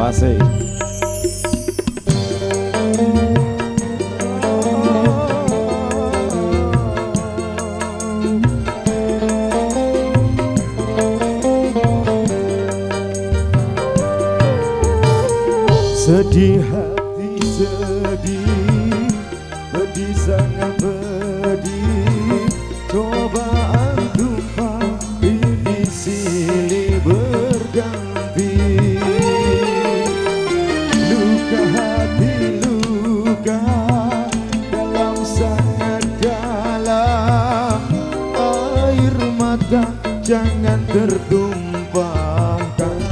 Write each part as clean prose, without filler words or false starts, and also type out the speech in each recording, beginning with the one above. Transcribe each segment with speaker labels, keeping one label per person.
Speaker 1: Asik. Sedih hati sedih, pedih sangat pedih. Cobaan tumpah ini silih berganti. Luka hati luka dalam sangat dalam. Air mata jangan tertumpahkan.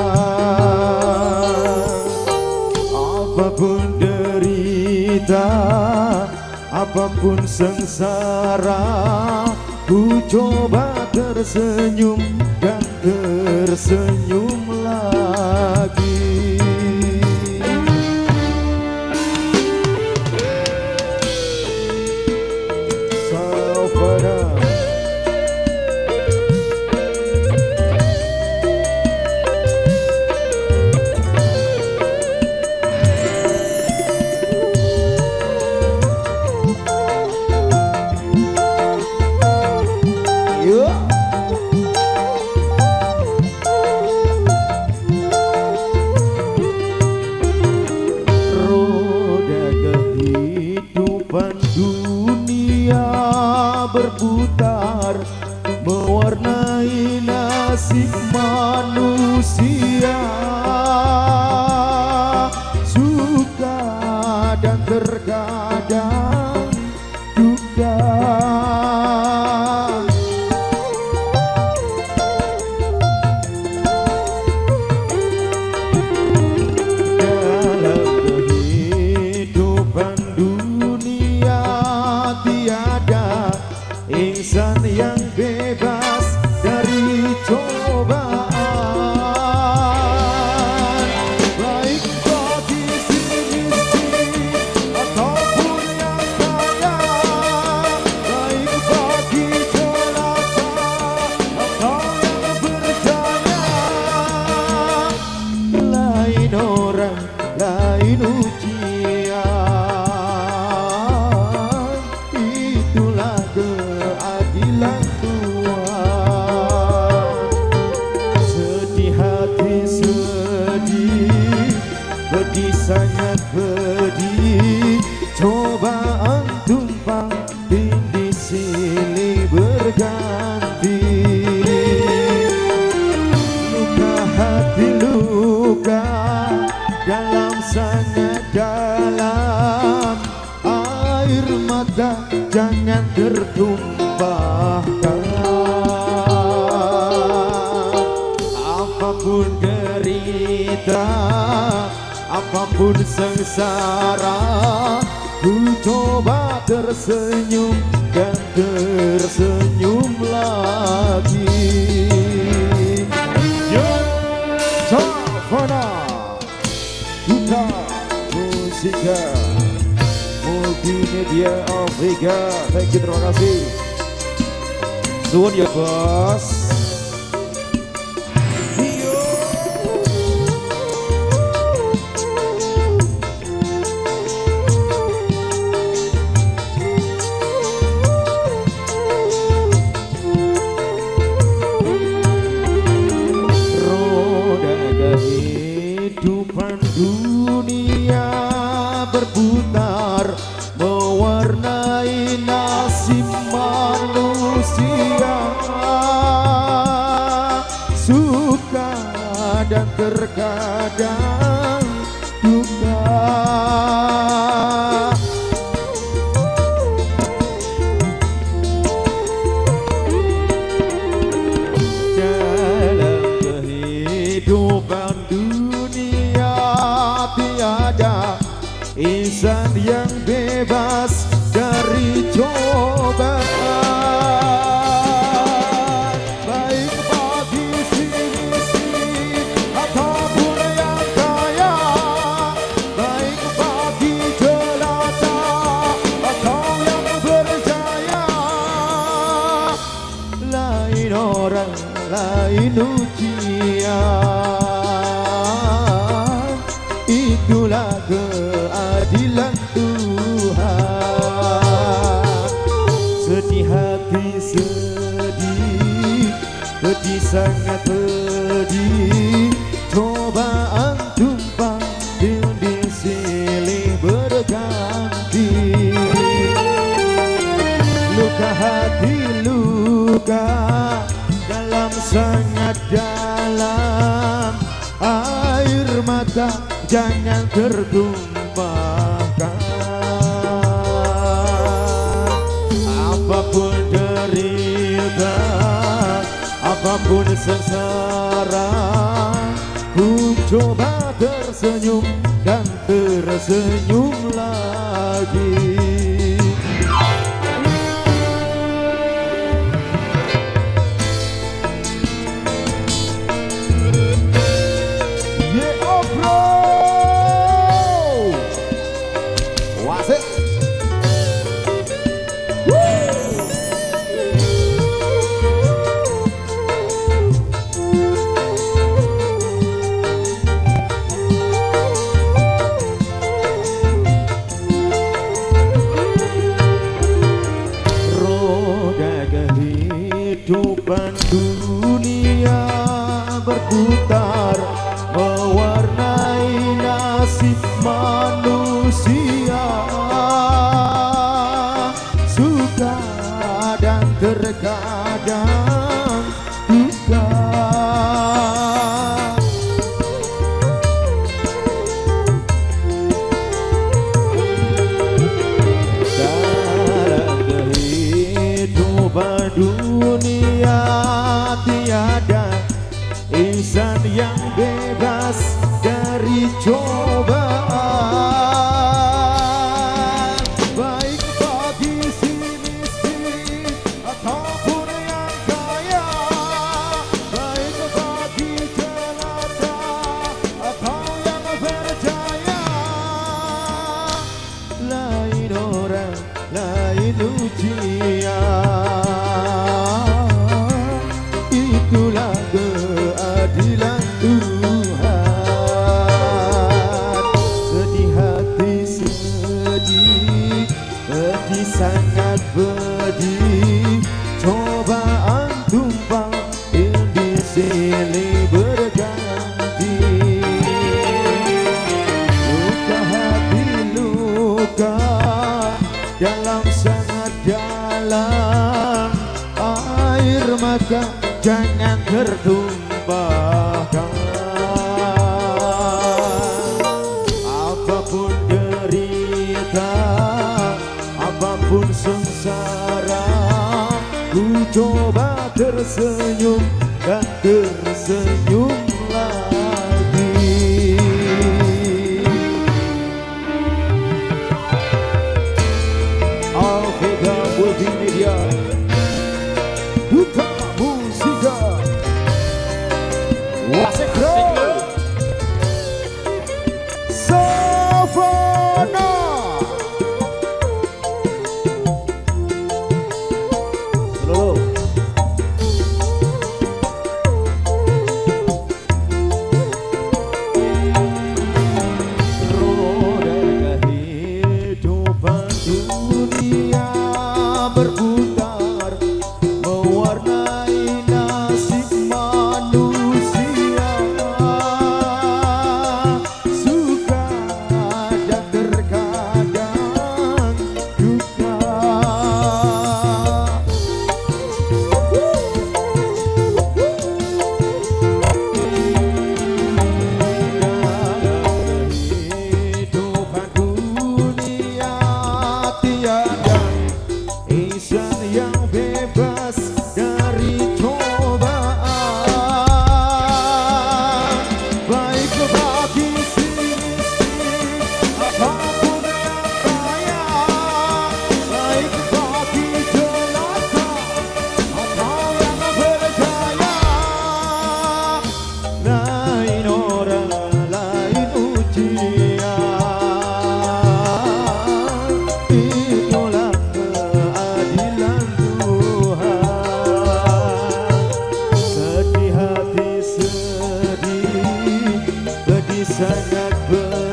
Speaker 1: Apapun derita, apapun sengsara, ku coba tersenyum dan tersenyum lagi. Savana. Dunia berputar mewarnai nasib manusia, suka dan terkadang duka. Dalam kehidupan tiada insan yang bebas dari cobaan, baik bagi si miskin ataupun yang kaya, baik bagi jelata atau yang berjaya. Lain orang, lain ujian, itulah keadilan Tuhan. Sedih hati sedih, pedih sangat pedih. Cobaan tumpang tindih silih berganti. Luka hati luka dalam sangat dalam. Air mata jangan tertumpahkan. Apapun derita, apapun sengsara, ku coba tersenyum dan tersenyum lagi. Savana Duta Musika Multimedia Afrika. Thank you, terima kasih. Suwun ya bos. Roda kehidupan dunia berputar mewarnai nasib manusia, suka dan terkadang duka. Dalam kehidupan dunia tiada insan yang bebas dari cobaan, baik bagi si miskin ataupun yang kaya, baik bagi jelata atau yang berjaya. Lain orang, lain ujian, sangat pedih, cobaan tumpah dinding silih berganti. Luka hati luka dalam sangat dalam, air mata jangan tertumpahkan. Apapun derita, apapun sengsara, ku coba tersenyum dan tersenyum lagi. Yeah, oh bro, wasik. Kehidupan dunia berputar, mewarnai nasib manusia, suka dan terkadang duka. Dalam kehidupan dunia tiada insan yang bebas dari cobaan, baik bagi si miskin ataupun yang kaya, baik bagi jelata atau yang berjaya. Lain orang, lain ujian, itulah keadilan Tuhan. Sedih hati sedih, pedih sangat pedih, cobaan tumpah dinding silih berganti. Luka hati luka dalam sangat dalam, air mata jangan tertumpahkan. Apapun derita, apapun sengsara, ku coba tersenyum dan tersenyum lagi. Alvega Multimedia, Duta Musika, wasik bro, Savana. Slow. Roda kehidupan dunia berputar, mewarnai nasib manusia, suka dan terkadang duka. Dalam kehidupan dunia tiada insan yang bebas dari cobaan, baik bagi si miskin apapun yang kaya, baik bagi jelata atau yang berjaya. Lain orang, lain ujian, itulah keadilan Tuhan. Sedih hati sedih, pedih sangat pedih,